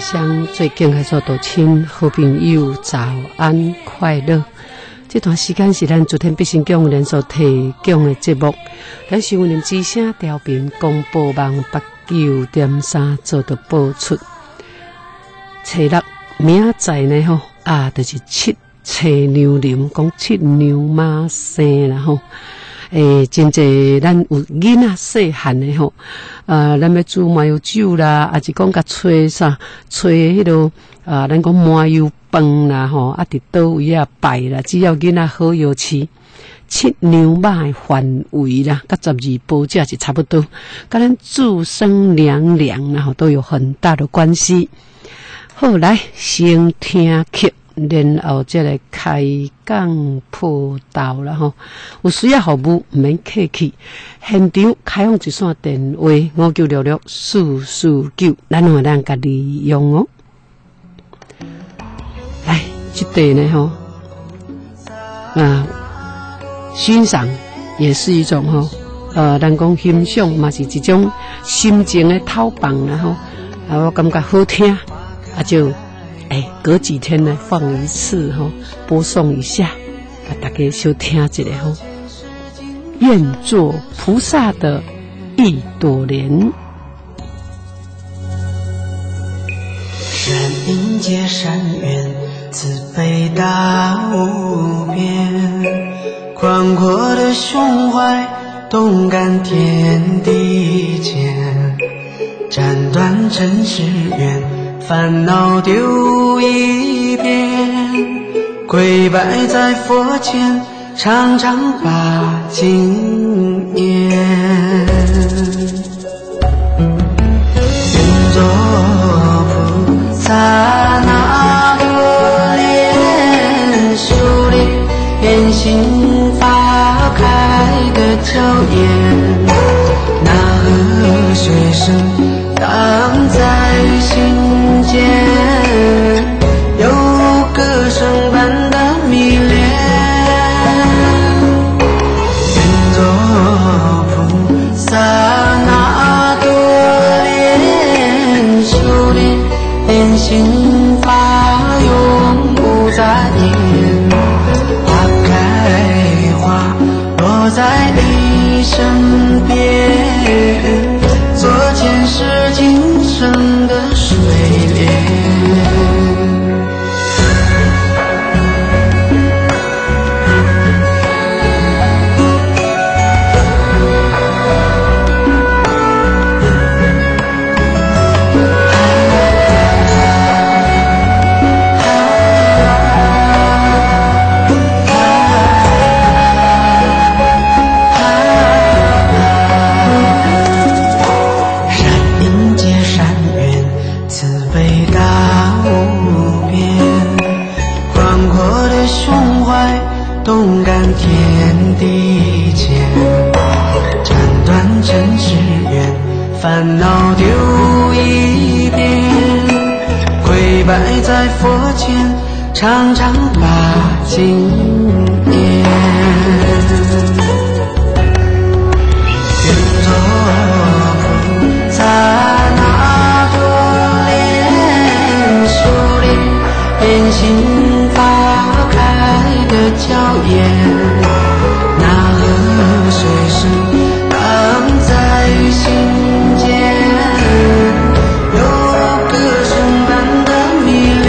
乡最敬爱所多亲好朋友，早安快乐！这段时间是咱昨天必胜宫连续提供的节目，咱新闻之声调频广播网89.3做的播出。初六明仔呢吼就是七牛年，讲七牛马生啦吼。真济咱有囡仔细汉的吼，咱要煮麻油酒啦，还是讲甲吹迄落咱讲麻油饭啦吼，伫倒位啊摆啦，只要囡仔好摇饲，七牛马的范围啦，甲12步架是差不多，甲咱祝生娘娘然后都有很大的关系。好，来先听曲。然后再来开讲报道啦吼，有需要服务唔免客气。现场开放一线电话59664449，咱有咱家利用哦。来，这对呢吼，欣赏也是一种吼，咱讲欣赏嘛是一种心情的透放啦吼，我感觉好听，就。隔几天呢放一次哈，播送一下，大家收听一下哈。愿做菩萨的一朵莲， 善因结善缘，慈悲大无边，宽阔的胸怀，动感天地间，斩断尘世缘。烦恼丢一边，跪拜在佛前，常常把经念。愿做菩萨那多莲，修炼莲心花开的娇艳，那河水声荡在心间，有歌声般的迷恋。愿做菩萨那多莲，修炼莲心法永不再念，花开花落在你身边，做前世今生的水莲。动感天地间，斩断尘世缘，烦恼丢一边，跪拜在佛前，常常把经念。愿做菩萨那多莲，修炼莲心法开的娇艳，那河水声荡在心间，有歌声般的迷恋。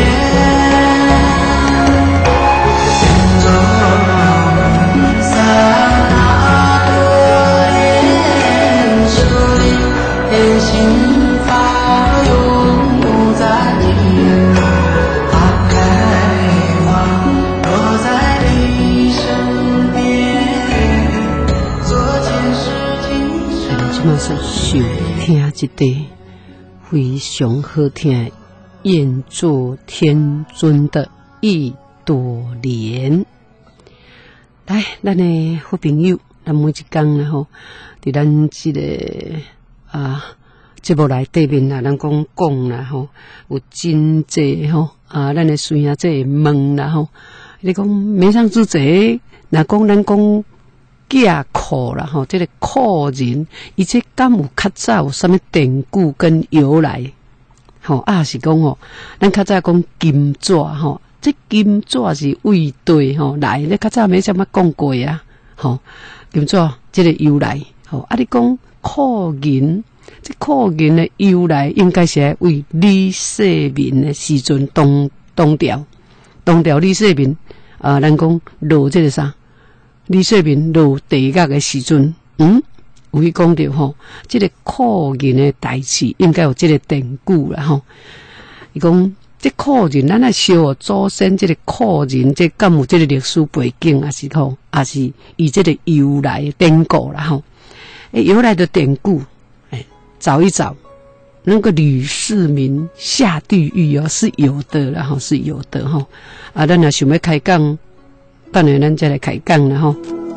愿做菩萨那多莲，修炼莲心法永不再念，花开花落在你身边，做前世今生。 即马是收听一个非常好听的愿做天尊的一朵莲。来，咱的好朋友，咱每一天呢吼，伫咱这个节目内底面啦，咱讲啦吼，有真济吼咱的孙仔这问啦吼，你讲面上之济，若讲咱讲架课啦吼，这个课人，伊这敢有较早有啥物典故跟由来？ 是讲咱较早讲金纸这金纸是为对来，你较早没什么讲过啊，金纸这个由来，你讲库银，这库银的由来应该是为李世民的时阵东调李世民咱讲落这个啥，李世民落地狱的时阵，有去讲到这个库银的代志应该有这个典故啦伊讲这库银，咱来烧祖先这个库银，这敢有这个历史背景，还是以这个由来的典故啦由来的典故，找一找，那个吕世民下地狱是有的啦是有的咱若想要开讲，等下咱再来开讲啦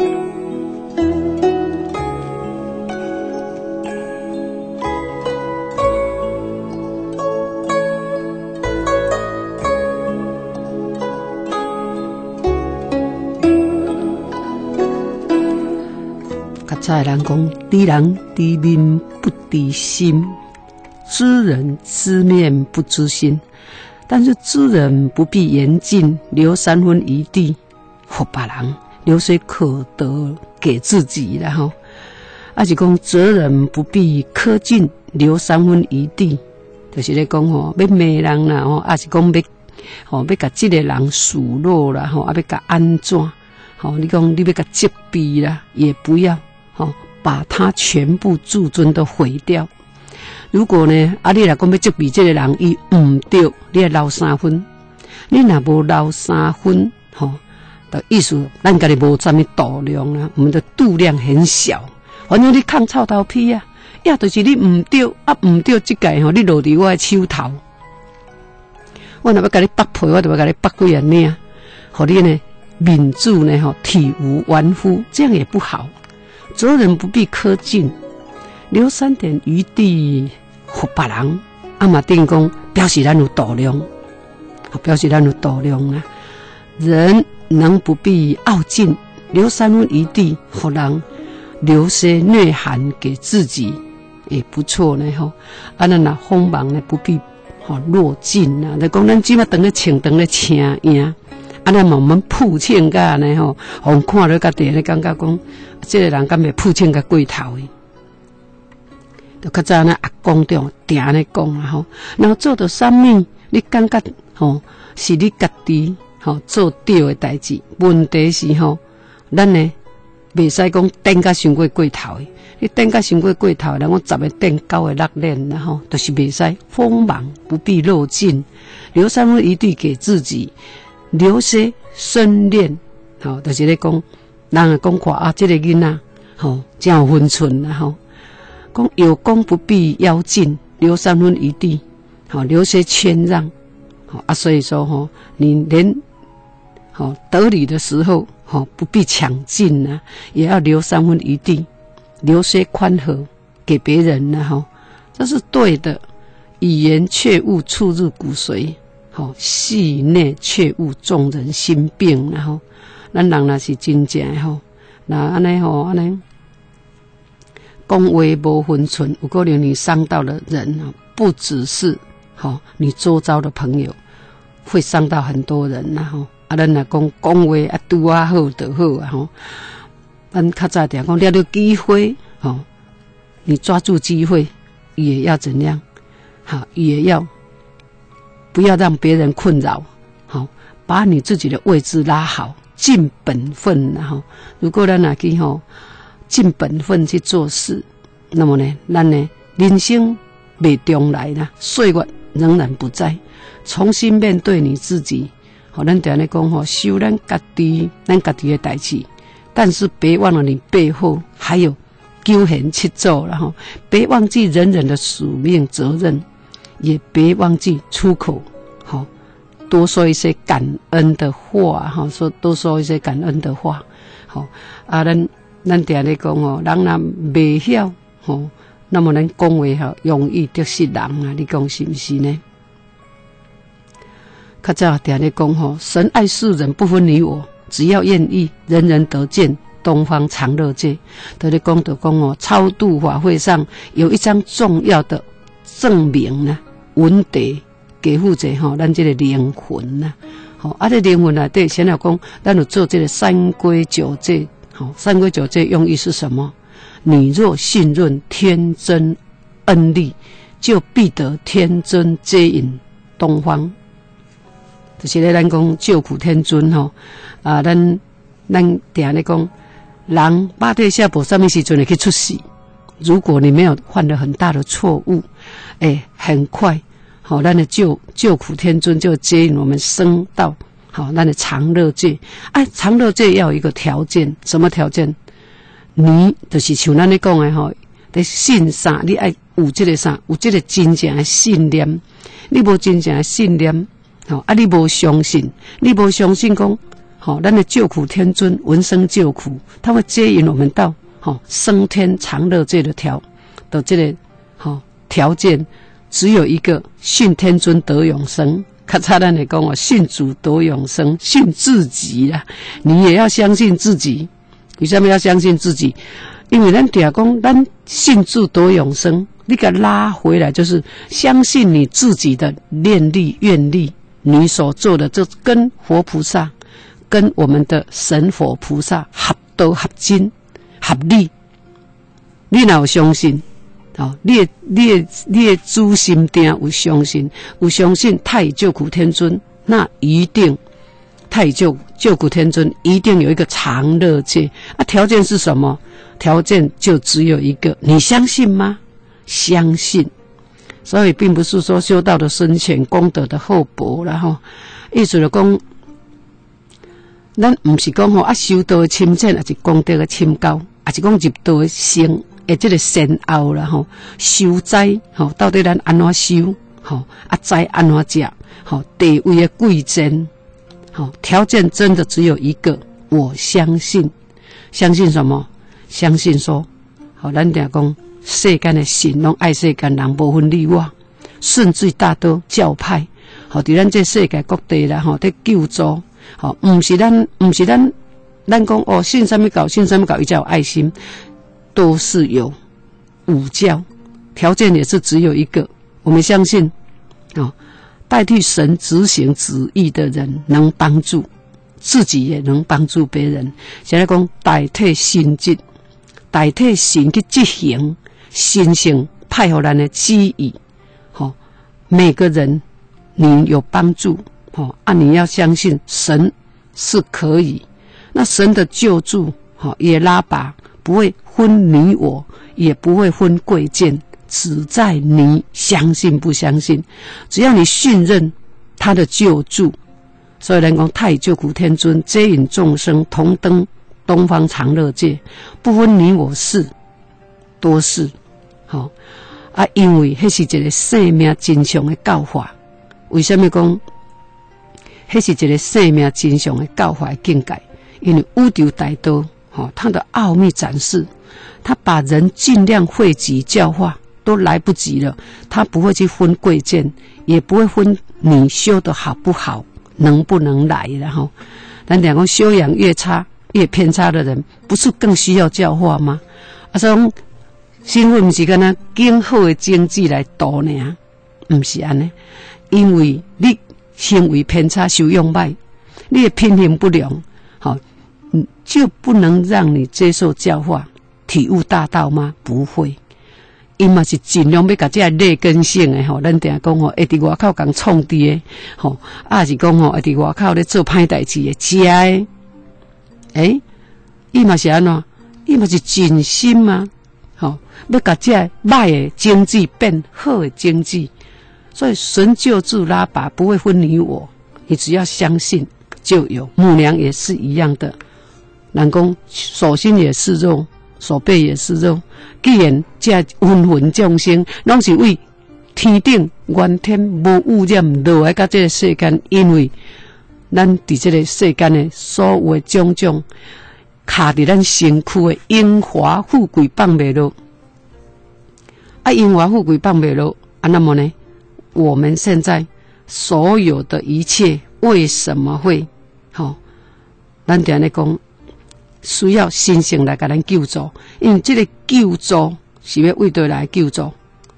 在人讲，知人知面不知心，知人知面不知心。但是知人不必言尽，留3分余地给别人，留谁可得给自己啦是讲责人不必苛尽，留3分余地，就是咧讲要骂人啦是讲要甲这个人数落啦要甲安怎你讲你要甲责备啦，也不要。把他全部自尊都毁掉。如果呢，你若讲要责备这个人，伊唔对，你要留3分。你若无留3分，的意思，咱家己无啥物度量啦，我们的度量很小。反正你抗臭头皮啊，也就是你唔对，唔对这个你落伫我的手头。我若要甲你剥皮，我就要甲你剥几啊领，互你呢面子呢体无完肤，这样也不好。责人不必苛尽，留3点余地给别人。嘛等于讲表示咱有度量，表示咱有度量啊。人能不必傲尽，留3分余地给人，留些内涵给自己也不错呢咱若锋芒呢不必落尽啊。就讲咱即马当咧穿当咧请赢。咱慢慢铺穿甲呢互看了甲第咧感觉讲，这个人敢会铺穿甲过头诶。就较早阿公中定安尼讲啦然后做到啥物，你感觉是你家己做对诶代志，问题是咱呢袂使讲顶甲伤过头诶。你顶甲伤过头，然后10个顶9个6练啦就是袂使。锋芒不必露尽，留3分余地给自己。留些深练，就是咧讲，人也讲看这个囡仔，真有分寸啦讲有功不必邀尽，留3分余地，留些谦让，所以说你连得理的时候，不必抢尽啊，也要留3分余地，留些宽和给别人啦这是对的。语言却勿触入骨髓。细内却勿众人心病，然后咱人若是真正那安尼讲话无分寸，有可能你伤到了人不只是你周遭的朋友，会伤到很多人咱若讲话拄好就好咱较早点讲，抓到机会你抓住机会也要怎样也要。不要让别人困扰，把你自己的位置拉好，尽本分如果咱若去尽本分去做事，那么呢，咱呢人生未重来啦，岁月仍然不在，重新面对你自己。咱常咧讲修咱家己的代志，但是别忘了你背后还有9贤7祖啦别忘记人人的使命责任。也别忘记出口，多说一些感恩的话，多说一些感恩的话，咱常咧讲人若未晓，那么咱讲话容易得失人啊，你讲是不是呢？较早常咧讲神爱世人不分你我，只要愿意，人人得见东方长乐界。就咧讲超度法会上有一张重要的证明呢。 文德给负者吼，咱这个灵魂呐，吼啊，这灵魂内底先来讲，咱有做这个三规九戒，吼，三规九戒用意是什么？你若信润天真恩力，就必得天尊接引东方。就是咧，咱讲救苦天尊吼，啊，咱定咧讲，人八地下无什么时阵会去出事。如果你没有犯了很大的错误，很快，好，咱的救苦天尊就接引我们升到好，咱的常乐界。常乐界要有一个条件，什么条件？你就是像咱咧讲的吼，你信啥？你爱有这个啥？有这个真正的信念。你无真正的信念，你无相信，你无相信讲，咱的救苦天尊闻声救苦，他会接引我们到。升天常乐界的这个条件只有一个，信天尊得永生。较差咱来讲信主得永生，信自己啦，你也要相信自己。为什么要相信自己？因为咱讲咱信主得永生，你给拉回来就是相信你自己的念力愿力，你所做的就跟佛菩萨、跟我们的神佛菩萨合道合真。合理，你若有相信，你的主心定有相信，太乙救苦天尊，那一定太乙救苦天尊一定有一个常乐界。条件是什么？条件就只有一个，你相信吗？相信。所以并不是说修道的深浅、功德的厚薄，然后意思就讲。咱唔是讲修道的深浅，还是功德的深高，还是讲入道的生这个先后啦修斋到底咱安怎修斋安怎食地位的贵贱条件真的只有一个，我相信。相信什么？相信说咱定讲世间的神拢爱世间人，无分你我，顺最大多教派伫咱这世界各地啦在救助。不是咱讲信什么教，信什么教，伊才有爱心，都是有五教，条件也是只有一个，我们相信代替神执行旨意的人能帮助自己，也能帮助别人。现在讲代替神迹，代替神去执行神性派予咱的旨意，每个人你有帮助。你要相信神是可以，那神的救助也拉拔，不会分你我，也不会分贵贱，只在你相信不相信。只要你信任他的救助，所以人讲太乙救苦天尊接引众生同登东方常乐界，不分你我是多是因为那是一个生命真相的教法。为什么讲那是一个生命真相的教法的境界？因为宇宙大道它的奥秘展示，它把人尽量汇集教化都来不及了，它不会去分贵贱，也不会分你修的好不好，能不能来。然后咱讲修养越差越偏差的人，不是更需要教化吗？所以新闻不是跟他更好的经济来度呢，不是安尼，因为你行为偏差、修养歹，你的品行不良，就不能让你接受教化、体悟大道吗？不会，伊嘛是尽量要把这劣根性的咱定讲会伫外口讲创治的是讲会伫外口咧做歹代志的食的，伊嘛是安怎？伊嘛是尽心嘛，要把这歹的经济变好的经济。所以神救助拉拔不会分你我，你只要相信就有。母娘也是一样的，人讲手心也是肉，手背也是肉。既然这芸芸众生拢是为天顶原天无污染落来到这个世间，因为咱伫这个世间的所有的种种卡伫咱身躯的荣华富贵放袂落，荣华富贵放袂落那么呢？我们现在所有的一切为什么会咱定咧讲需要神性来给咱救助？因为这个救助是要为对来救助，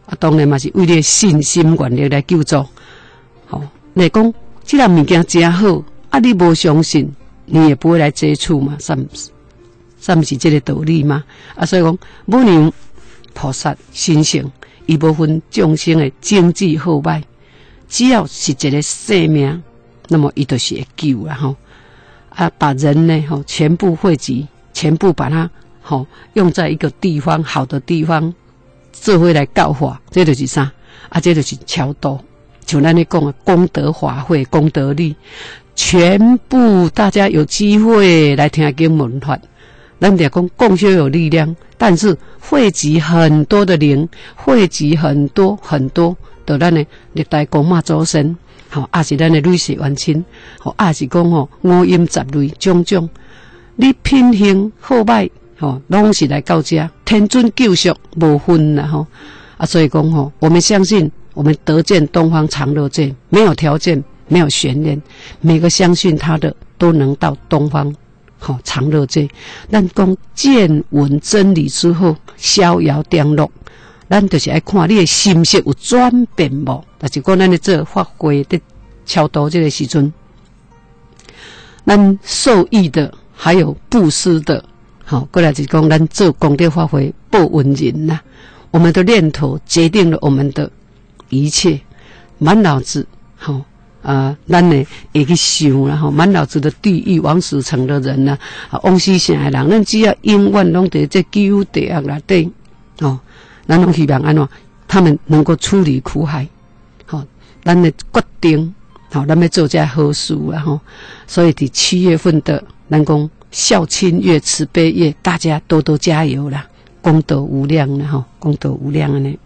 啊，当然嘛是为了信心愿力来救助。好，你讲这样物件真好，啊，你无相信，你也不会来接触嘛，是不是这个道理吗？啊，所以讲，母娘菩萨神圣，伊无分众生的经济好歹，只要是一个生命，那么伊就是会救啦吼。啊，把人呢吼全部汇集，全部把它吼用在一个地方，好的地方，做伙来教化，这就是啥？啊，这就是超度。像咱咧讲的功德法会、功德力，全部大家有机会来听经闻法。咱得讲共修有力量，但是汇集很多的灵，汇集很多的咱的历代公妈祖先，吼，也是咱的累世冤亲，吼，也是讲吼五阴杂类种种，你品行好歹，吼，拢是来到这天尊救赎无分啦，吼，啊，所以讲吼，我们相信我们得见东方长乐界，没有条件，没有悬念，每个相信他的都能到东方。好，长乐界，咱讲见闻真理之后，逍遥定乐，咱就是爱看你的心识有转变无？就是讲咱咧做发挥的超度这个时阵，咱受益的还有布施的，好，过来就是讲咱做功德发挥报恩人呐。我们的念头决定了我们的一切，满脑子好。咱呢会去想啦吼，满脑子的地狱往死城的人呐，往死城的人，咱只要永远拢在这救地狱内底哦，咱拢希望安怎，他们能够处理苦海，好，咱的决定，好，咱要做这好事啊吼，所以伫7月份的咱讲孝亲月、慈悲月，大家多多加油啦，功德无量啦吼，功德无量呢。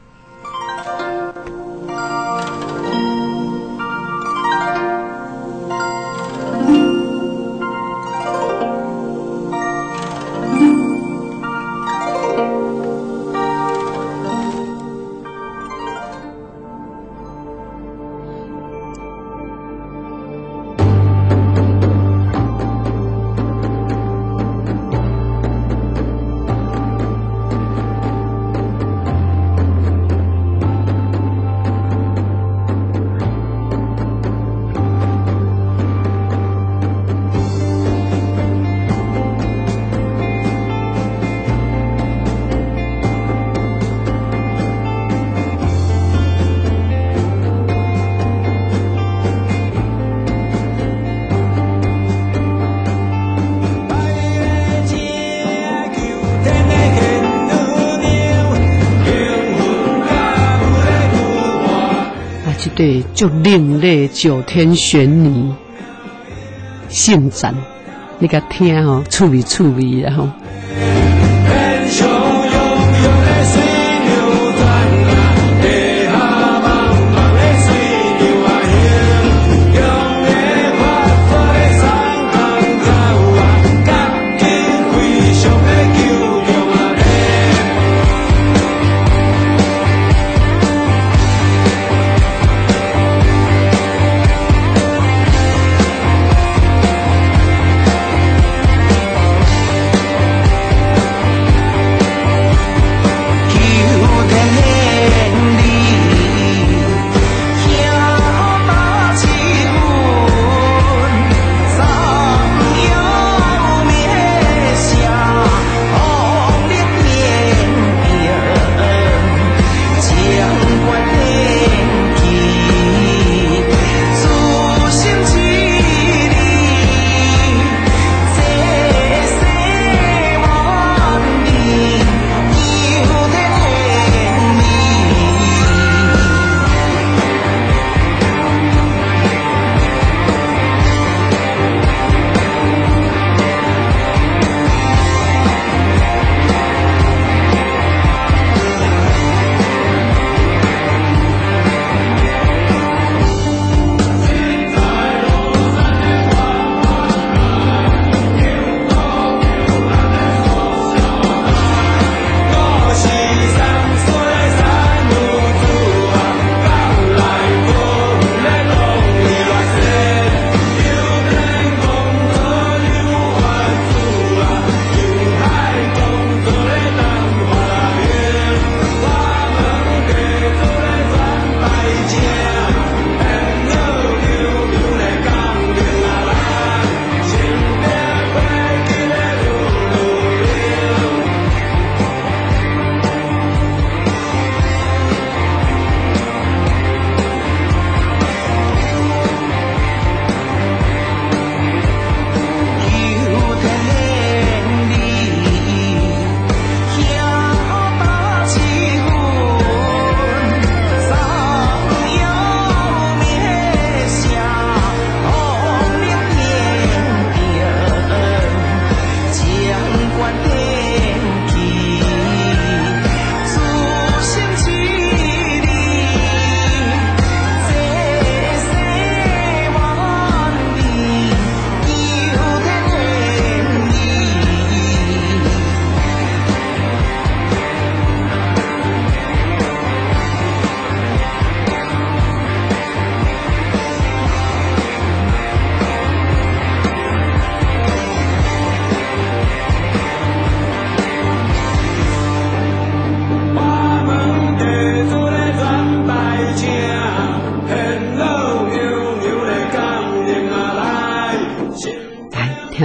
对，就另类9天玄女信展，你甲听吼，趣味然后。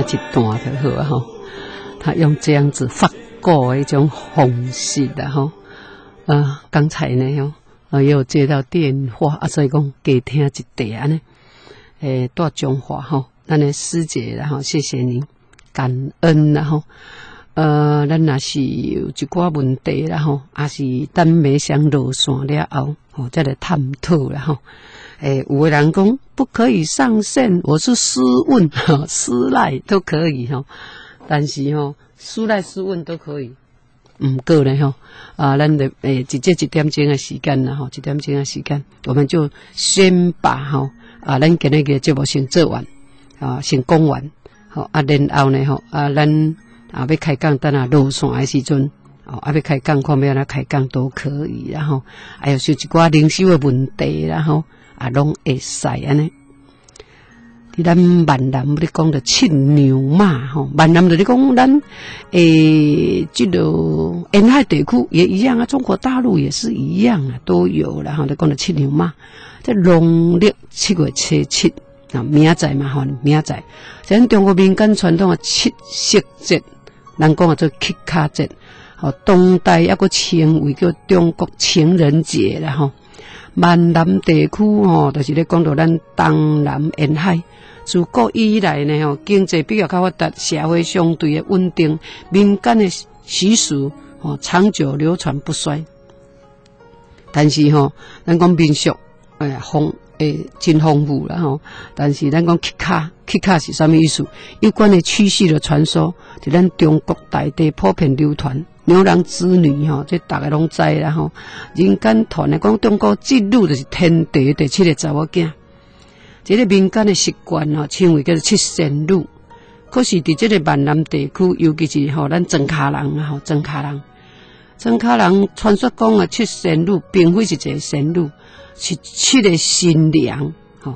一段就好啊吼。他用这样子发过的一种方式的吼，刚才呢也有接到电话啊，所以讲给听一段安尼，大中华吼，咱的师姐啦吼，谢谢您，感恩啦吼，咱若是有一寡问题啦吼，也是等梅香落线了后，吼再来探讨啦吼。有的人讲不可以上线，我是私问私赖都可以吼。但是私赖私问都可以，唔过呢咱的直接1点钟的时间啦1点钟的时间，我们就先把咱今日嘅节目先做完先讲完然后呢咱要开讲，等落线的时阵要开讲，看要哪开讲都可以啦还有就一寡灵修的问题啦拢会使安尼。咱闽南咧讲的七牛马闽南就是讲咱这个沿海地区也一样啊，中国大陆也是一样啊，都有啦咧讲的七牛马。在农历7月初7明仔嘛明仔，咱中国民间传统的七夕节，人讲做乞卡节，当代还佫称为叫中国情人节啦闽南地区就是咧讲到咱东南沿海。自古以来呢经济比较较发达，社会相对的稳定，民间的习俗长久流传不衰。但是咱讲民俗真丰富啦但是咱讲乞卡是啥物意思？有关的趣事的传说，在咱中国大地普遍流传。牛郎织女这大家拢知啦人间传来讲，中国织女就是天地第7个查某囝。这个民间的习惯称为叫做七仙女。可是伫这个闽南地区，尤其是咱庄脚人庄脚人传说讲的七仙女，并非是一个仙女，是7个新娘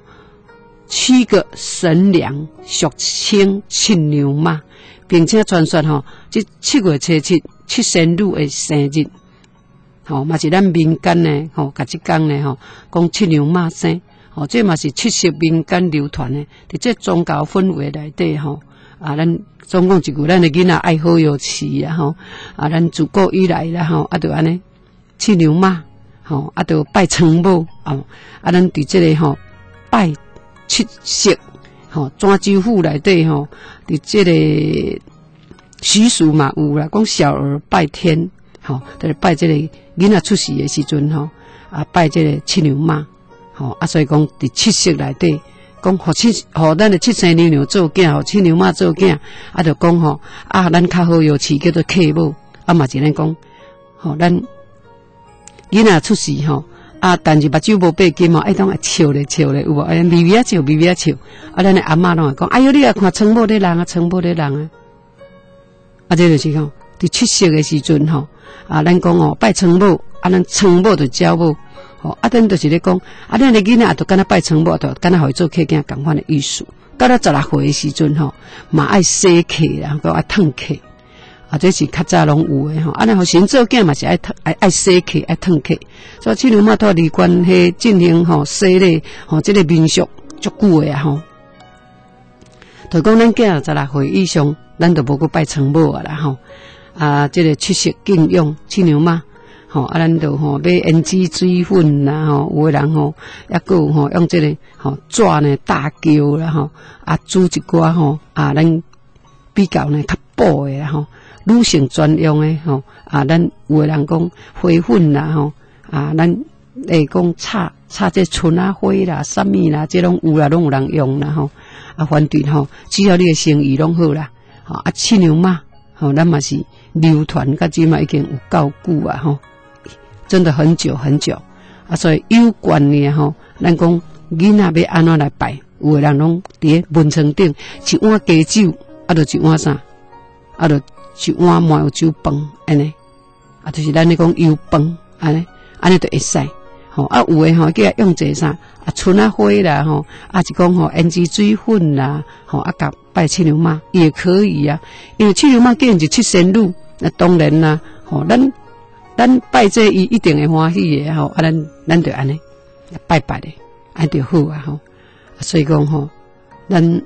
，7个神娘，俗称七牛马，并且传说这7月初7七仙女的生日，嘛是咱民间呢甲这天呢讲七牛马生。这嘛是七夕民间流传的，伫这宗教氛围内底咱总共一句，咱的囡仔爱好有词咱自古以来啦就安尼七牛马就拜床母咱伫这个拜七夕泉州府内底伫这个习俗嘛有啦，讲小儿拜天就是拜这个囡仔出世的时阵拜这个七牛马。所以讲伫七夕内底，讲互咱的七星牛牛做囝，互七牛马做囝，就讲咱较好有词叫做客母，嘛是咱讲咱囡仔出世但是目睭无闭金当会笑咧有无？微微笑，微微笑。咱的阿嬷拢会讲，哎哟，你也看床某咧人啊，床某咧人啊。这就是讲伫七夕的时阵咱讲拜床某，咱床某就招某。咱就是咧讲，咱的囡仔就敢若拜床某，就敢若互伊做客囝共款的意思。到了16岁的时阵嘛爱洗客啦，搁爱烫客这是较早拢有的咱互先做囝嘛是爱洗客，爱烫客。所以七牛马托离关系进行洗礼这个民俗足久的就讲咱囝16岁以上，咱就无去拜床某啦这个七夕敬用七牛马。咱就买胭脂水粉啦有的人还佫有用这个纸呢大桥啦煮一寡咱比较呢较补的啦女性专用的咱有的人讲花粉啦咱讲插这春仔花啦啥物啦，这拢有啦，拢有人用啦反正只要你的心意拢好啦七牛马咱嘛是流传到即嘛已经有够久真的很久很久所以有关呢咱讲囡仔要安怎来拜，有的人拢伫文床顶一碗鸡酒就一碗啥就一碗麻油酒饭安尼就是咱咧讲油饭安尼就会使有的叫用这啥春仔花啦是讲胭脂水粉啦甲拜七牛马也可以因为七牛马既然是七仙女，那当然啦咱拜这伊一定会欢喜的咱就安尼拜拜的就好所以讲咱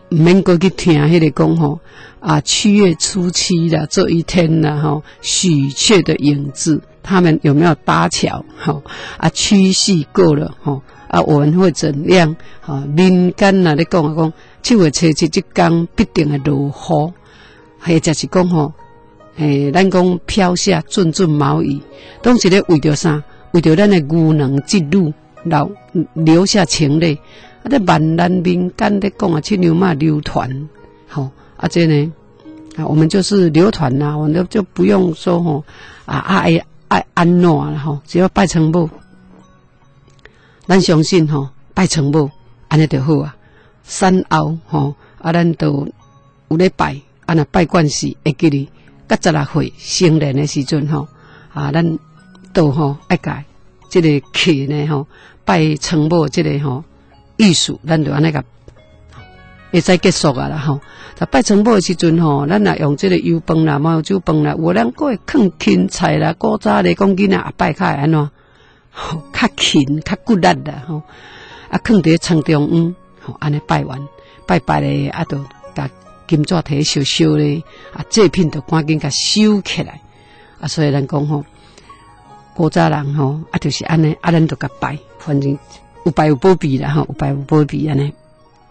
唔免过去听迄个讲吼啊，7月初7啦，这一天啦吼，许雀的影子，他们有没有搭桥？吼啊，七夕过了吼啊，我们会怎样？吼，民间呐咧讲7月初7这天必定会落雨，或者是讲吼，咱讲飘下阵阵毛雨，拢是咧为着啥？为着咱的牛郎织女留下情泪。啊！这万人民间在讲啊，去牛马流传，好啊，这呢啊，我们就是流传啦，我们就不用说吼爱安怎啦吼，只要拜成母，咱相信吼拜成母，安尼就好啊。善后吼啊，咱都有咧拜，啊那拜惯事会记哩，到16岁成年的时阵吼啊，咱都吼爱改这个客呢吼拜成母这个吼。意思，咱就安尼个会使结束啊啦吼。在拜成母的时阵吼，咱也用这个油饭啦、毛酒饭啦，有人佫会放芹菜啦、古早咧讲囡仔啊拜较会安怎，吼较勤较骨力啦吼。啊，放伫床中央，吼安尼拜完，拜咧啊，就甲金纸摕烧烧咧，啊祭品就赶紧甲收起来。啊，所以咱讲吼，古早人吼啊，就是安尼，啊咱就甲拜，反正。有拜有保庇啦吼，有拜有保庇安尼。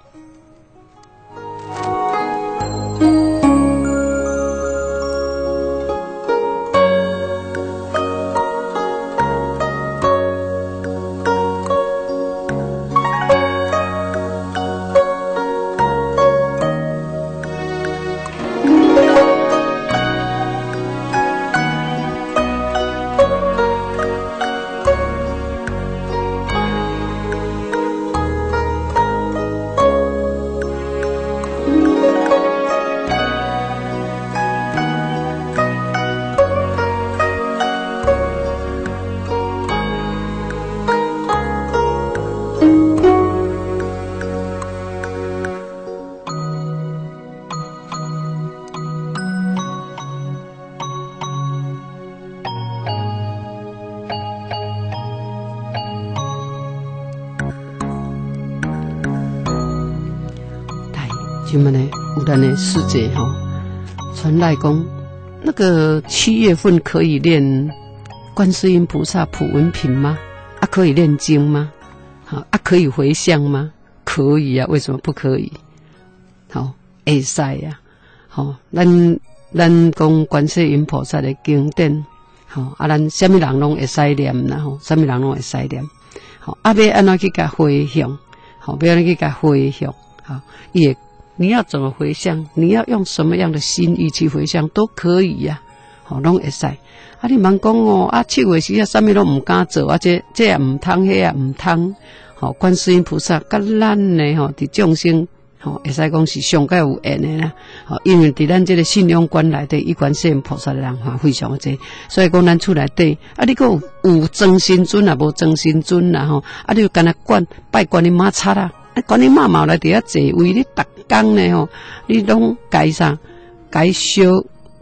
今嘛呢，有咱的师姐哈传来讲，那个7月份可以念观世音菩萨普文品吗？啊，可以念经吗？好啊，可以回向吗？可以啊，为什么不可以？好，会使呀。好，咱讲观世音菩萨的经典，好啊，咱什么人拢会使念啦，吼，什么人拢会使念。好，啊，要安怎去甲回向？好，要安怎去甲回向？好，也。你要怎么回向？你要用什么样的心意去回向都可以呀，好，拢会使。啊，你莫讲哦，啊，7月时啊，啥物拢唔敢做，啊，这也唔通，迄也唔通。好，观世音菩萨甲咱呢，吼，伫众生，吼，会使讲是上界有缘的啦。好，因为伫咱这个信仰观内底，以观世音菩萨的人哈非常的多，所以讲咱厝内底，啊，你讲有真神尊啊，无真神尊啦，吼，啊，你就干那拜观音妈擦啦。观音妈妈来伫遐坐位，你逐工呢吼，你拢该啥？该烧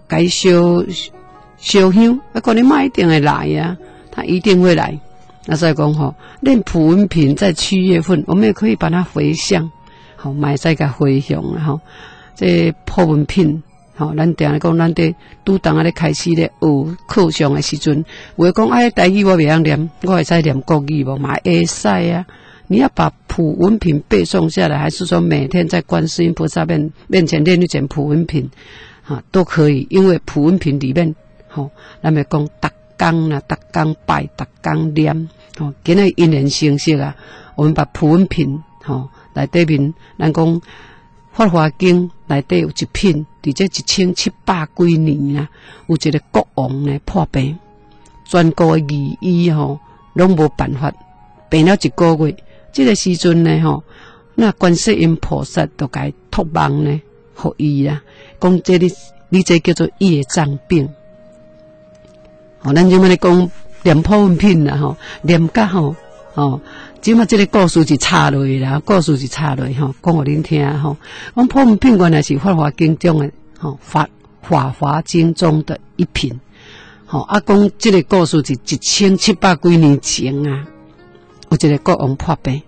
香，啊，观音妈一定会来呀，她一定会来。那所以讲吼，念普文品在7月份，我们也可以把它回向，好，买再个回向啦吼。这普文品，好，咱定来讲，咱伫拄当啊咧开始咧学课上的时阵，有讲哎，台语我袂晓念，我会使念国语无嘛会使啊。你要把普文品背诵下来，还是说每天在观世音菩萨面前念一遍普文品，都可以。因为普文品里面，咱们讲逐工啦，逐工拜，逐工念，今日因缘成熟啊。我们把普文品，内底面，咱讲《法华经》内底有一品，伫这1700几年啊，有一个国王呢破病，全国的御医拢无办法，病了1个月。这个时阵呢，那观世音菩萨就该托梦呢，给伊啦，讲这你这叫做业障病。咱就咧讲念普文品啦，念甲即马这个故事是插落啦，故事是插落讲互恁听讲普文品原来是《法华经》中的法华经中的一品。啊，讲这个故事是1700几年前啊。有一个国王破病，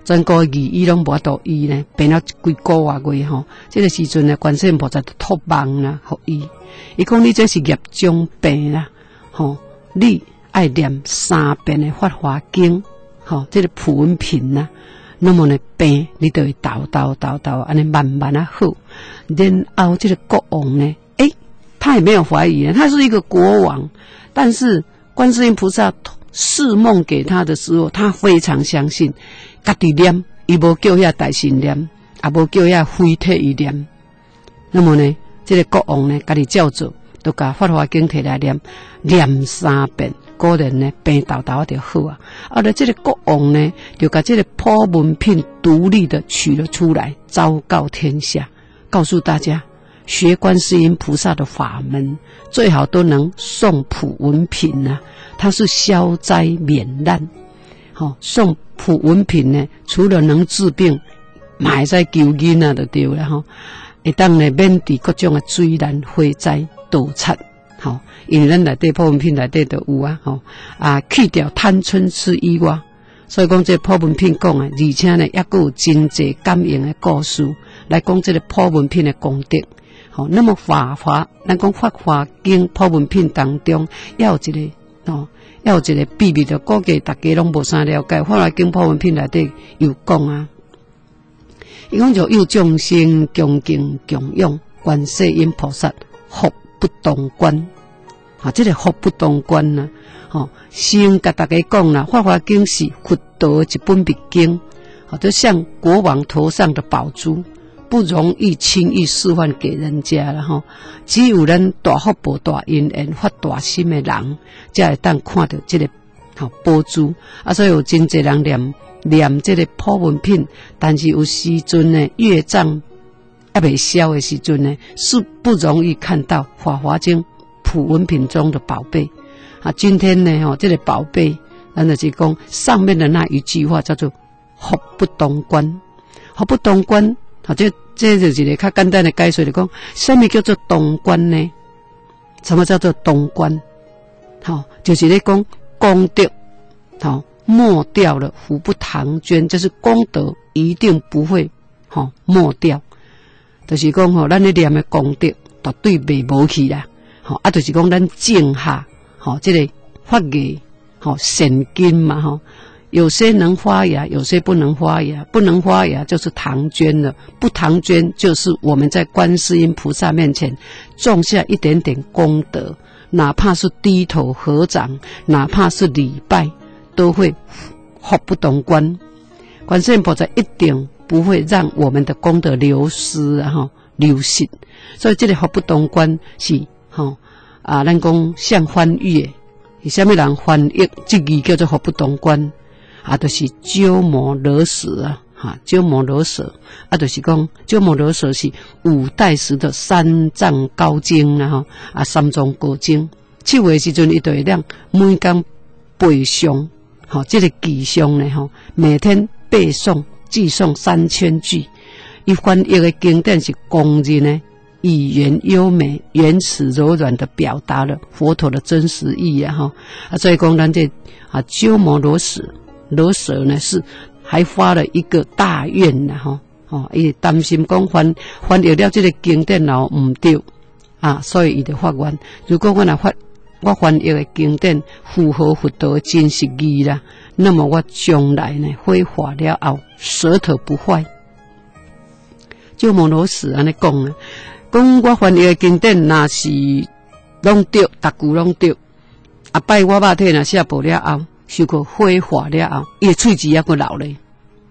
全国的义拢无法度医呢，病了几个月吼，这个时阵呢，观世音菩萨就托梦啦，互伊。伊讲你这是业障病啦，吼，你爱念3遍的法华经，吼，这个普文品呐，那么呢病你就会倒，安尼慢慢啊好。然后这个国王呢，他也没有怀疑，他是一个国王，但是观世音菩萨示梦给他的时候，他非常相信，家己念，伊无叫遐大神念，也无叫遐非体伊念。那么呢，这个国王呢，家己照做，就把法华经摕来念3遍，果然呢病倒就好啊。后来这个国王呢，就把这个普文品独立的取了出来，昭告天下，告诉大家。学观世音菩萨的法门，最好都能诵普文品啊，它是消灾免难。诵普文品呢，除了能治病，嘛会使救囡啊，就对了哈。会当呢免除各种的水难、火灾、盗贼。因为咱内底普文品内底都有啊，去掉贪嗔痴以外，所以讲这普文品讲啊，而且呢，也有真济感应的故事来讲这个普文品的功德。那么咱讲法华经普文品当中，要有一个秘密的，估计大家拢无啥了解。法华经普文品内底有讲啊，伊讲就有众生恭敬供养观世音菩萨，福不动观。这个福不动观呢，先甲大家讲啦，法华经是佛陀一本密经，就像国王头上的宝珠。不容易轻易示范给人家了哈，只有咱大福报、大因缘、发大心的人，才会当看到这个宝珠啊。所以有真侪人念这个普文品，但是有时阵呢，业障还未消的时阵呢，是不容易看到法华经普文品中的宝贝啊。今天呢，这个宝贝，咱就是讲上面的那一句话叫做“福不动观”，福不动观。这就是一个较简单的解说，就讲什么叫做动观呢？什么叫做动观？就是咧讲功德，没掉了，福不唐捐，就是功德一定不会没掉。就是讲咱咧念的功德绝对袂无去啦。就是讲咱静下，这个发芽，善根嘛，有些能发芽，有些不能发芽，不能发芽就是唐捐了，不唐捐就是我们在观世音菩萨面前种下一点点功德，哪怕是低头合掌，哪怕是礼拜，都会福不动观。观世音菩萨一定不会让我们的功德流失流失，所以这个福不动观是咱讲像翻译的，是什么人翻译这个叫做福不动观？就是鸠摩罗什鸠摩罗什就是讲鸠摩罗什是五代时的三藏高经三藏高经7月时阵，伊就会让每天背诵这个记诵呢每天背诵记诵3000句。伊翻译的经典是公认呢语言优美、原始柔软的表达了佛陀的真实意义所以讲咱这鸠摩罗什呢是还发了一个大愿伊担心讲翻译了这个经典然后唔对所以伊就发愿，如果我翻译的经典符合佛陀的真实义啦，那么我将来呢挥法了后舌头不坏。鸠摩罗什安尼讲啊，讲我翻译的经典若是拢对，逐句拢对，摆我肉体若写报了后受过挥法了后，伊的喙齿还阁流咧，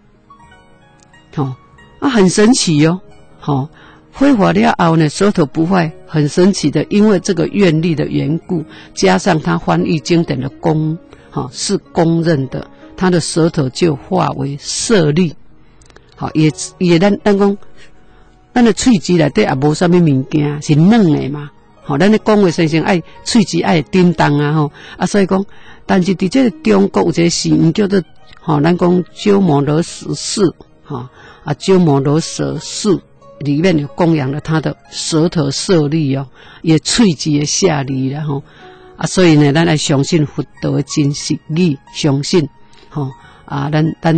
很神奇挥法了后呢，舌头不坏，很神奇的，因为这个愿力的缘故，加上他翻译经典的功，是公认的，他的舌头就化为舍利，也咱讲，咱的喙齿内底也无啥物物件是软的嘛。咱咧讲话先生爱喙齿爱叮当所以讲，但是伫这个中国有一个寺叫做咱讲鸠摩罗什寺鸠摩罗什寺里面有供养了他的舌头舍利也喙齿的舍利啦所以呢，咱来相信佛陀的真实义，相信咱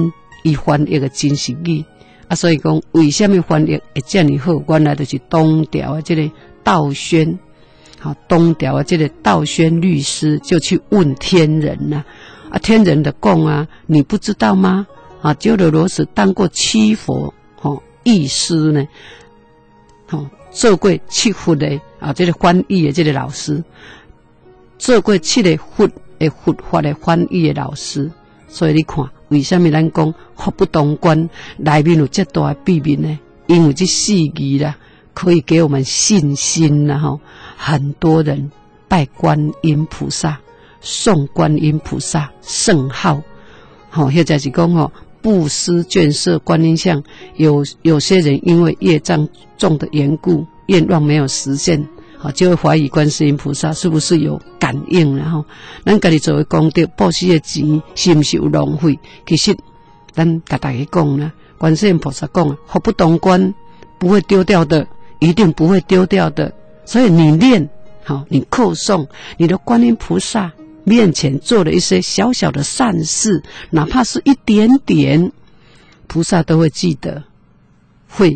伊翻译的真实语啊，所以讲为什么翻译会这么好？原来就是东调的这个道宣，好，东调的这个道宣律师就去问天人呐，啊，天人的讲啊，你不知道吗？啊，鸠罗罗什当过七佛译师呢，做过7佛的啊，这个翻译的这个老师，做过7个佛的佛法的翻译的老师，所以你看，为什么咱讲佛不同观内面有这大的秘密呢？因为这4字啦，可以给我们信心啦哈。很多人拜观音菩萨，诵观音菩萨圣号，或者是讲布施眷舍观音像，有些人因为业障重的缘故，愿望没有实现，就会怀疑观世音菩萨是不是有感应，然后咱家己作为功德布施的钱是不是有浪费？其实咱跟大家讲啦，观世音菩萨讲，佛不同观，不会丢掉的，一定不会丢掉的。所以你念好，你叩诵你的观音菩萨面前做了一些小小的善事，哪怕是一点点，菩萨都会记得，会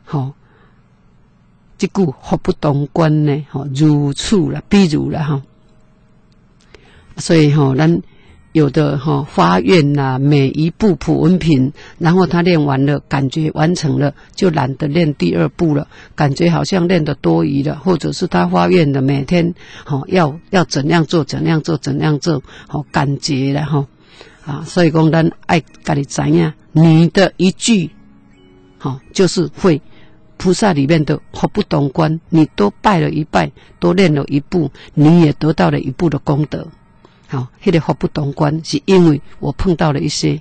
这句佛不同观呢，如此啦，比如啦所以咱有的发愿啦，每一部普文品，然后他练完了，感觉完成了，就懒得练第2部了，感觉好像练得多余了，或者是他发愿的每天要怎样做怎样做怎样做，感觉了所以讲咱爱家己知影，你的一句就是会菩萨里面的佛不同观，你多拜了一拜，多练了一部，你也得到了一部的功德。那个佛不同观是因为我碰到了一些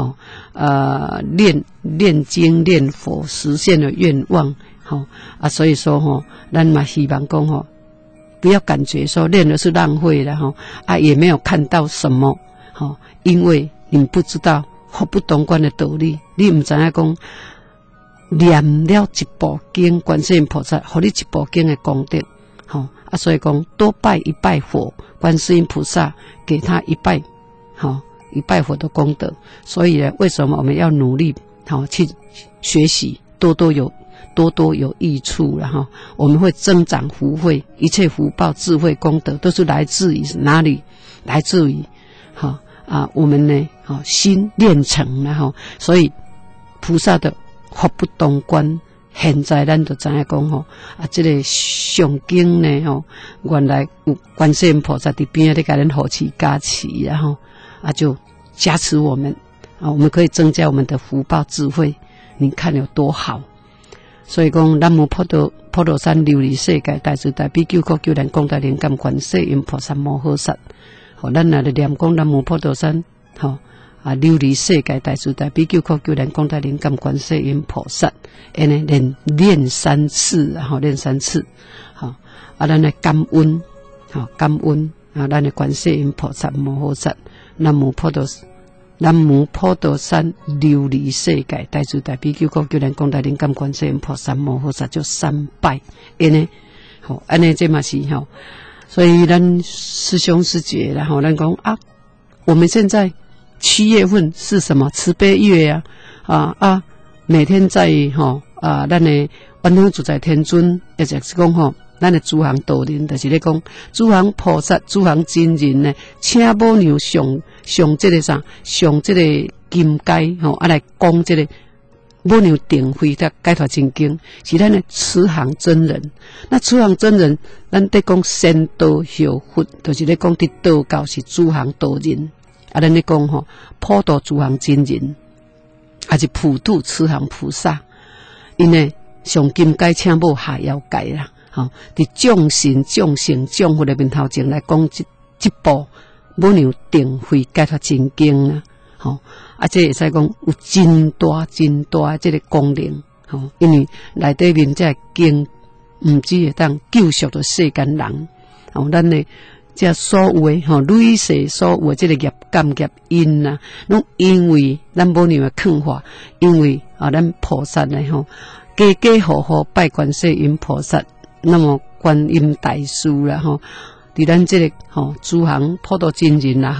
念经念佛实现了愿望，所以说咱嘛希望讲不要感觉说练了是浪费了也没有看到什么因为你不知道佛不同观的道理，你不知道讲念了一部经，观世音菩萨给你一部经的功德，所以讲多拜一拜佛，观世音菩萨给他一拜，一拜佛的功德。所以呢，为什么我们要努力去学习，多多有益处了我们会增长福慧，一切福报、智慧、功德都是来自于哪里？来自于我们呢心练成了所以菩萨的佛不同观。现在咱就知影讲这个上经呢原来有观世音菩萨在边咧给咱护持加持就加持我们我们可以增加我们的福报智慧，你看有多好。所以讲南无普陀山琉璃世界大慈大悲救苦救难广大灵感观世音菩萨摩诃萨，咱若咧念讲南无普陀山琉璃世界大慈大悲救苦救难广大灵感观世音菩萨，练3次，练3次，咱来感恩，感恩咱的观世音菩萨摩诃萨，南无普陀山琉璃世界大慈大悲救苦救难广大灵感观世音菩萨摩诃萨，就3拜，这嘛是所以咱师兄师姐然后咱讲我们现在7月份是什么慈悲月每天在咱的安乐自在天尊，也就是讲咱的诸行道人，就是咧讲诸行菩萨、诸行真人呢，请母娘上这个啥，上这个金阶来讲这个母娘定慧的解脱真经，是咱的慈航真人。那慈航真人，咱得讲先道后佛，就是咧讲伫道教是诸行道人。咱咧讲普度诸行真人，还是普度慈航菩萨，因为上金阶请母下妖界啦，伫众神众圣众佛的面头前来讲这部母娘定慧解脱真经啦，这会使讲有真大这个功能，因为内底面这经唔只会当救赎到世间人，咱呢。这所有的累世所有的这个业感业因拢因为咱母娘的劝化，因为咱菩萨呢家家户户拜观世音菩萨，那么观音大师啦伫咱这个诸行普度真人也好，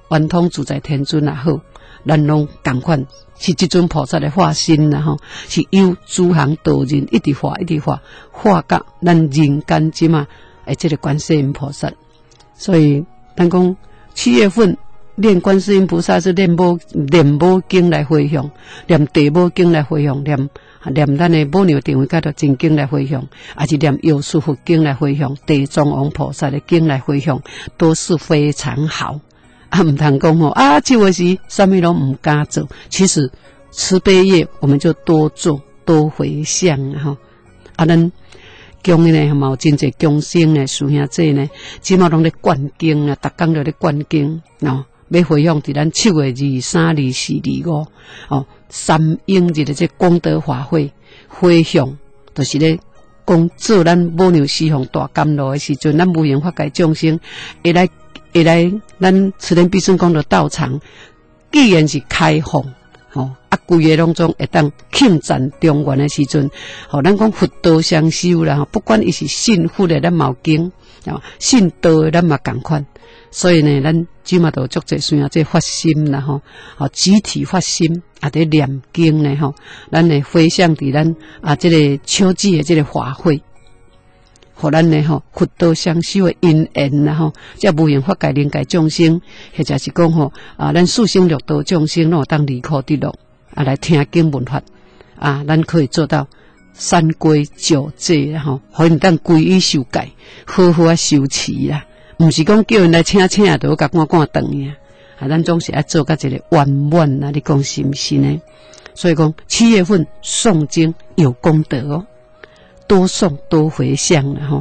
圆通自在天尊也好，咱拢同款是即尊菩萨的化身啦吼，是由诸行道人一直化化到咱人间即嘛诶，这个观世音菩萨。所以咱讲7月份念观世音菩萨是念母经来回向，念地母经来回向，念咱的母娘定位甲着真经来回向，还是念药师佛经来回向，地藏王菩萨的经来回向，都是非常好。唔通讲吼7月时什么拢唔敢做，其实慈悲业我们就多做多回向吼。咱供呢嘛有真侪供生呢，师兄姐呢，即马拢咧灌经啊，逐工都咧灌经哦。要回向伫咱7月23、24、25哦，3英日的这功德法会回向，就是咧讲做咱母娘西方大甘露的时阵，咱无缘法界众生会来咱慈莲必胜宫的道场，既然是开放。规个拢总会当庆赞中原的时阵，咱讲佛道相修啦，不管伊是信佛的咱嘛有经，信道的咱嘛共款。所以呢，咱即马都足侪需要这发心啦集体发心伫念经呢咱会回向伫咱这个秋季的这个法会，互咱呢佛道相修的因缘啦这无缘法界灵界众生，或者是讲咱四生六道众生拢有当离苦得乐。来听经闻法咱可以做到三归九戒互因当皈依受戒，好好修持啦。毋是讲叫人来请就甲赶断去咱总是要做到一个圆满你讲是毋是呢？所以讲7月份诵经有功德多诵多回向啦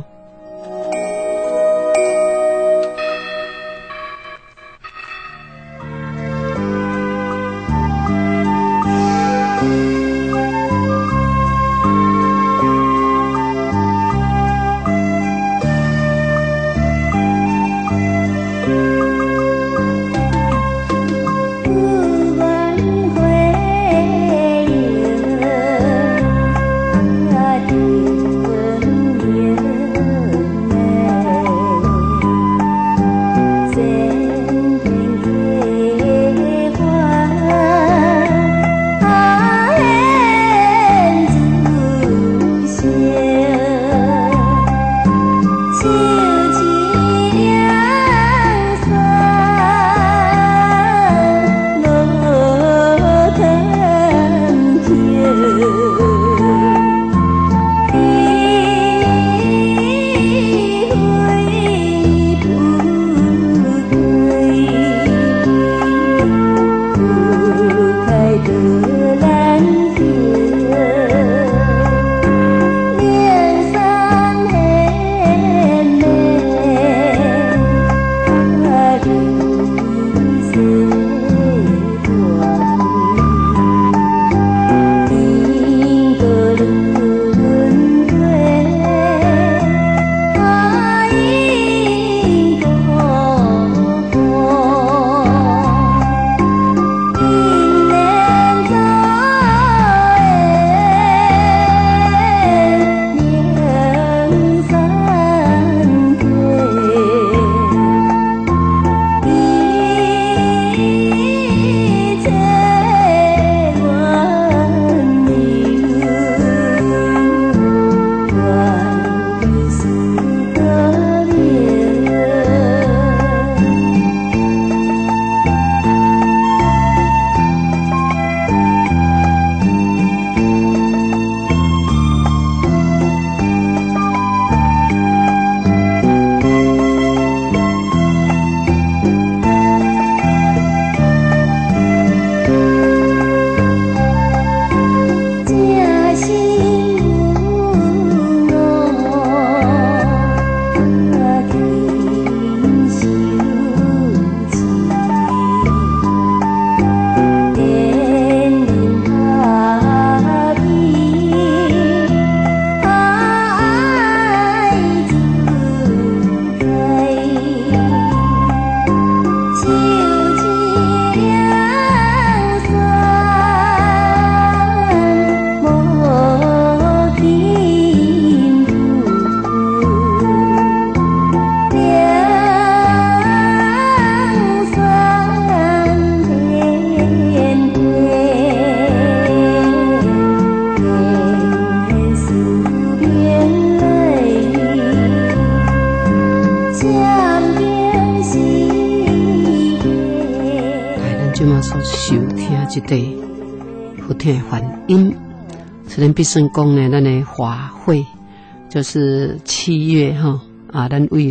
即马所收听即个好听的梵音，慈天必胜宫呢，咱的法会就是7月咱为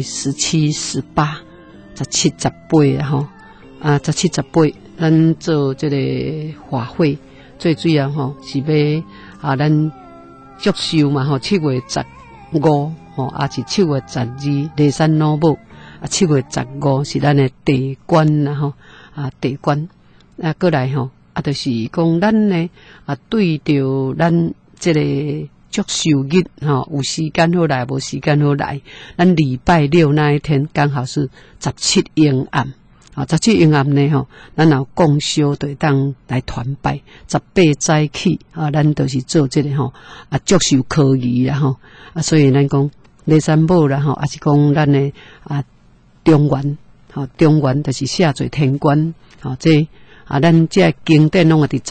17、18、17、18哈17、18，咱做这个法会，最主要是要咱祝寿嘛7月15也是7月12驪山老母7月15是咱的地关啦地关过来就是讲咱呢对着咱这个祝寿日有时间好来，无时间好来，咱礼拜6那一天刚好是17阴暗17阴暗呢咱有供烧就当来团拜，18早起咱就是做这个祝寿科仪啦所以咱讲驪山母啦也是讲咱的中原中原就是下罪天官这咱这经典拢伫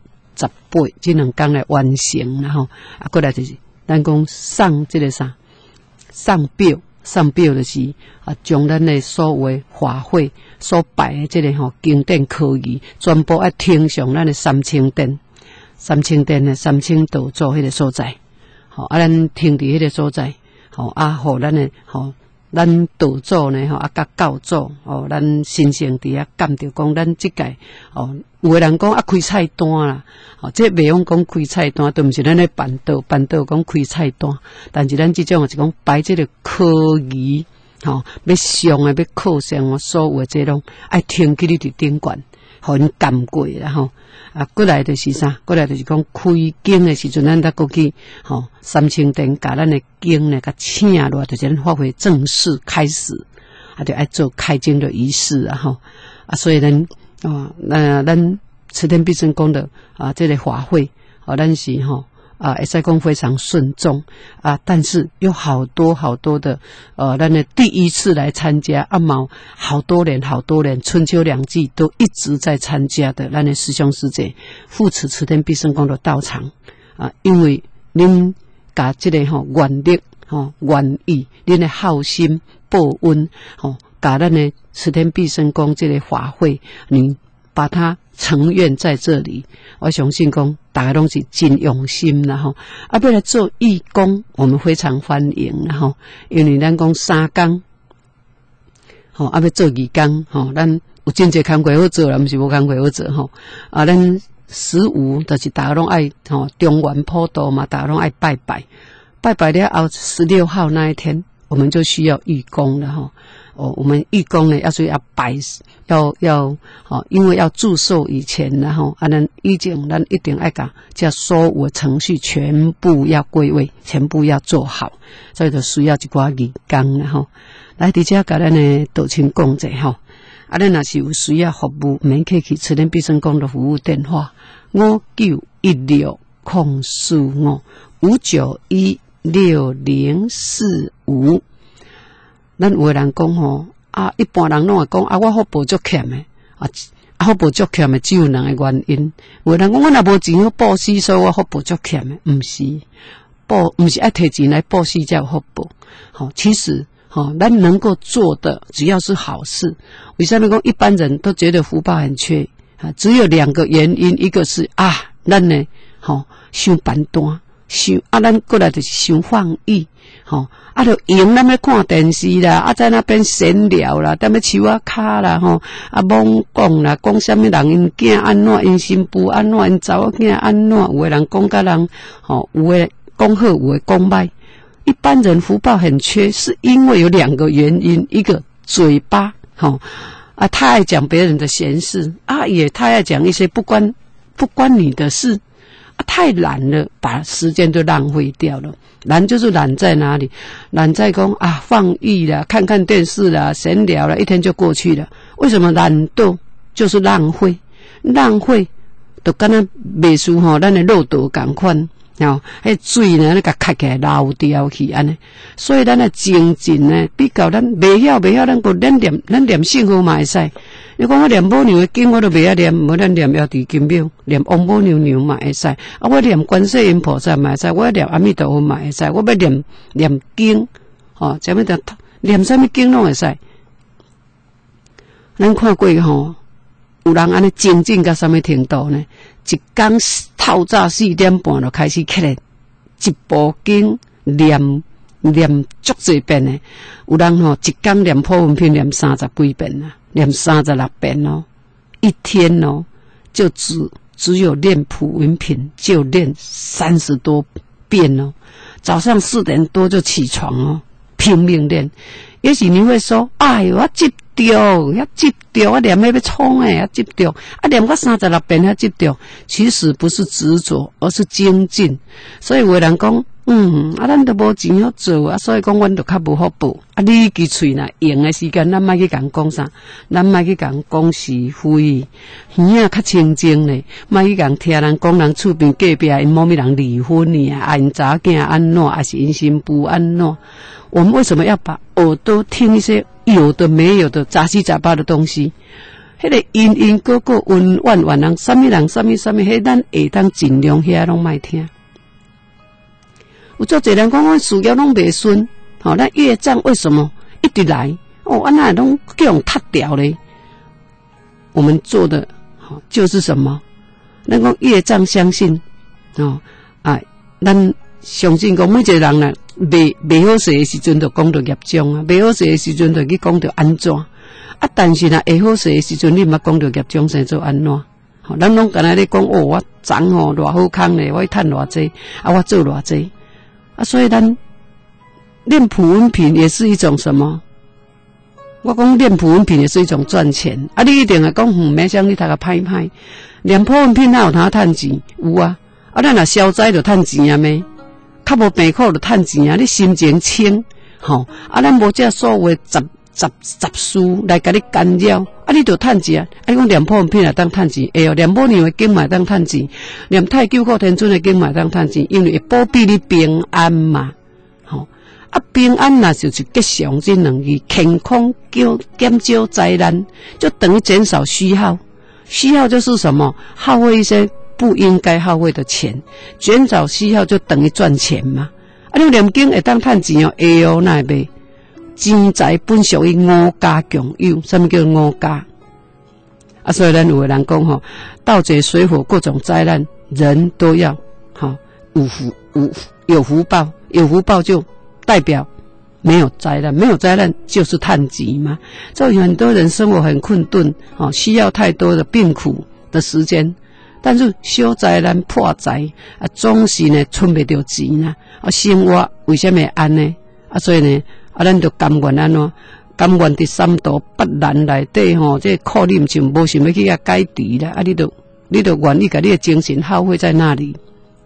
17、18这2天来完成啦过来就是咱讲送这个啥送表就是将咱的所有的法会所摆的这个经典科仪全部听上咱的三清殿的三清道座迄个所在咱听伫迄个所在互咱的咱道祖呢甲教祖咱神圣伫遐感着讲咱即届有的人讲开菜单啦这袂用讲开菜单，都毋是咱咧办道讲开菜单，但是咱即种是讲摆即个科仪要上的要考上所有的这种爱听起你伫顶悬互因感过啦过来就是啥？过来就是讲开经的时阵，咱再过去三清殿甲咱的经呢，甲请落，就是咱法会正式开始，就爱做开经的仪式所以咱咱慈天必胜宫的这个法会咱是会使讲非常顺众但是有好多的咱的第一次来参加好多年春秋两季都一直在参加的咱的师兄师姐扶持慈天必胜宫的道场因为恁甲这个愿力愿意恁的好心报恩甲咱的慈天必胜宫这个法会你把它成愿在这里，我相信讲大家拢是真用心啦要来做义工，我们非常欢迎啦因为咱讲3工要做2工咱有真侪工课好做啦，毋是无工课好做咱15就是大家拢爱中原普渡嘛，大家拢爱拜拜了后16号那一天，我们就需要义工了我们义工呢，要摆因为要祝寿以前，然后咱一定爱把这所有的程序全部要归位，全部要做好，所以就需要一寡义工啦来伫遮甲咱的道亲讲者咱若是有需要服务，免客气，慈天必胜宫的服务电话591605916045。咱有的人讲一般人拢会讲我福报足欠的福报足欠的只有2个原因。有的人讲我若无钱好布施，所以我福报足欠的，毋是爱摕钱来布施才有福报。其实咱能够做的只要是好事。为什么讲一般人都觉得福报很缺只有2个原因，一个是咱呢想办单咱过来就是想放逸就用咱要看电视啦在那边闲聊啦，踮咧树仔骹啦罔讲啦，讲啥物人因囝安怎，因新妇安怎，因查某囝安怎，有的人讲甲人有的讲好，有的讲歹。一般人福报很缺，是因为有2个原因，一个嘴巴太爱讲别人的闲事也太爱讲一些不关你的事太懒了，把时间都浪费掉了。懒就是懒在哪里？懒在讲放逸啦，看看电视啦，闲聊啦，一天就过去了。为什么懒惰就是浪费？浪费就敢若袂输咱的肉道同款迄水呢，甲开起来流掉去安尼。所以咱的精进呢，比较咱袂晓，咱念圣号嘛会使。你讲我念母娘的经，我都袂晓念，无咱念药师金庙，念王母娘娘嘛会使。我念观世音菩萨嘛会使，我念阿弥陀佛嘛会使，我要念经，啥物念啥物经拢会使。咱看过有人安尼精进到什么程度呢？一天透早4点半就开始起来，一部经念足侪遍的。有人吼一天念普文品念30几遍啊，念36遍哦，一天哦就只有念普文品就念30多遍哦。早上4点多就起床哦，拼命练。也许你会说：“哎呦，我执着，我执着，我念要冲诶，我执着，啊念个36遍，我执着。”其实不是执着，而是精进。所以有人讲，咱都无钱好做啊，所以讲阮就较无福报。啊，你支喙呐用诶时间，咱莫去共讲啥，咱莫去共讲是非，耳啊较清净咧，莫去共听人讲人厝边隔壁因某咪人离婚呢啊，因查囝安怎，还是因新妇安怎？我们为什么要把耳朵听一些有的没有的杂七杂八的东西？迄个因因果果温婉婉人，什么人什么什么，迄咱会当尽量遐拢莫听。有做侪人讲我事业拢袂顺，吼，咱业障为什么一直来？哦，安那拢叫人踢掉咧？我们做的好就是什么？咱讲业障相信，哦啊，咱相信讲每一个人呢。袂好势的时阵就讲到业障啊，袂好势的时阵就去讲到安怎啊？但是若会好势的时阵，你莫讲到业障生做安怎？吼，咱拢干那咧讲哦，我赚吼偌好康咧，我赚偌济啊，我做偌济啊，所以咱练普文品也是一种什么？我讲练普文品也是一种赚钱啊！你一定会讲免像你读个歹歹，练普文品哪有通趁钱？有啊！啊，咱若消灾就趁钱啊咩？较无病苦就趁钱啊！你心情清，吼啊！咱无这所谓杂事来甲你干扰，啊！你就趁钱啊！你讲念普文品也当趁钱，会哦，念母娘的经嘛当趁钱，念太久靠天尊的经嘛当趁钱，因为会保庇你平安嘛，吼啊！平安那就是吉祥这两字，健康减少灾难，就等于减少虚耗。虚耗就是什么？耗费一些不应该耗费的钱，减少需要就等于赚钱嘛。啊，你念经会当趁钱哦，会哦，那会袂？钱财本属于五家共有，什么叫五家？啊，所以咱有的人讲吼，盗贼、水火各种灾难，人都要好有福报，有福报就代表没有灾难，没有灾难就是叹息嘛。所以很多人生活很困顿，哦，需要太多的病苦的时间。但是小灾难破灾啊，总是呢存不到钱呐。啊，生活为什么安呢？啊，所以呢，啊，咱就甘愿安怎？甘愿伫三毒八难内底吼，这苦忍就无想要去甲解除啦。啊，你就愿意甲你的精神耗费在那里，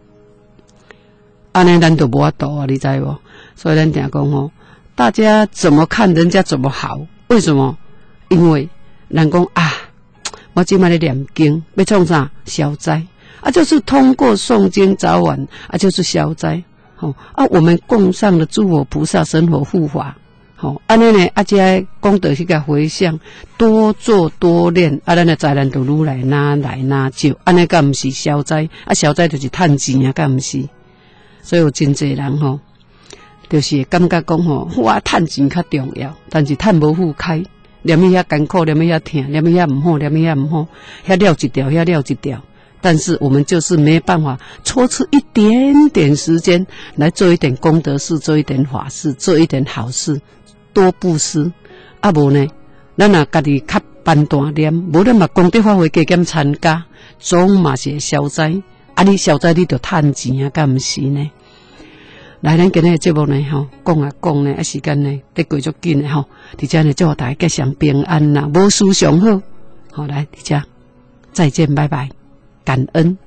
安尼咱就无法度啊，你知无？所以咱常讲吼，大家怎么看人家怎么好？为什么？因为人讲啊。我今麦咧念经，要创啥消灾啊？就是通过诵经早晚啊，就是消灾。好啊，我们供上了诸佛菩萨、神佛护法，好安尼呢，这功德去个回向，多做多练，啊，咱的灾难就愈来哪少，安尼敢毋是消灾？啊，消灾就是趁钱啊，敢毋是？所以有真侪人吼，就是感觉讲吼，我趁钱较重要，但是趁无富开。念伊遐艰苦，念伊遐疼，念伊遐唔好，念伊遐唔好，遐了一条，遐了一条。但是我们就是没办法抽出一点点时间来做一点功德事，做一点法事，做一点好事，多布施。啊无呢，咱若家己较办大念，无咱嘛功德法会加减参加，总嘛是会消灾。啊，你消灾你就趁钱啊，敢毋是呢？来，咱今日节目呢，吼，讲啊讲呢，时间呢，得过足紧的吼，伫遮呢，祝大家吉祥平安啦，无事上好，好来，伫遮再见，拜拜，感恩。